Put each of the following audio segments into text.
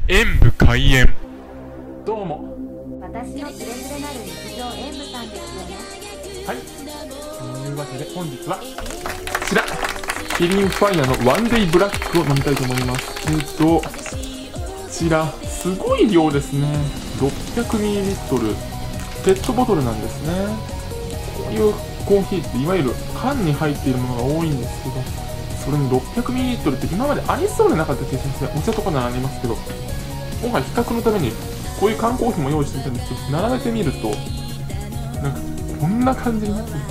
演武開演。どうも。 私のつれづれなる日常演武さんですよね。 はい。というわけで本日はこちらキリンファイアのワンデイブラックを飲みたいと思います。こちらすごい量ですね。600ml ペットボトルなんですね。こういうコーヒーっていわゆる缶に入っているものが多いんですけど、それに 600ml って今までありそうでなかった気がしますね。お茶とかならありますけど、今回比較のためにこういう缶コーヒーも用意してみたんですけど、並べてみるとなんかこんな感じになってる。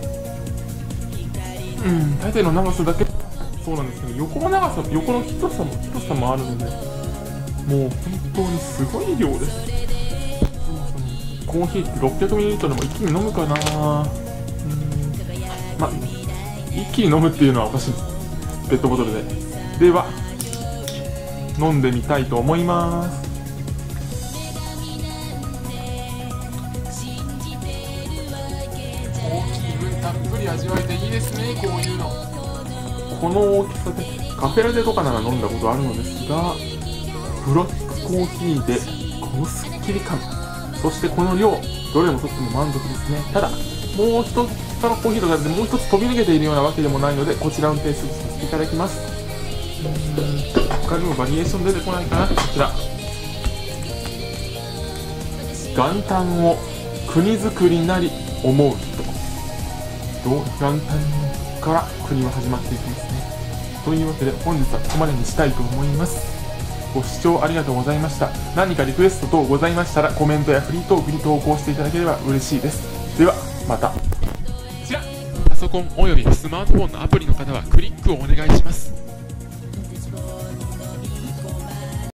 縦の長さだけそうなんですけど、横の長さ、横の太さもあるので、もう本当にすごい量です。コーヒーって 600ml も一気に飲むかな。まあ一気に飲むっていうのはおかしいです。ペットボトルで。では飲んでみたいと思います。大きい分たっぷり味わえていいですね。こういうの、この大きさでカフェラテとかなら飲んだことあるのですが、ブラックコーヒーでこのスッキリ感、そしてこの量、どれもとっても満足ですね。ただもう一つ、他のコーヒーとかでもう一つ飛び抜けているようなわけでもないので、こちらを提出させていただきます。他にもバリエーション出てこないかな。こちら、元旦を国づくりなり思う人、元旦から国は始まっていきますね。というわけで本日はここまでにしたいと思います。ご視聴ありがとうございました。何かリクエスト等ございましたらコメントやフリートークに投稿していただければ嬉しいです。ではまた。こちらパソコンおよびスマートフォンのアプリの方はクリックをお願いします。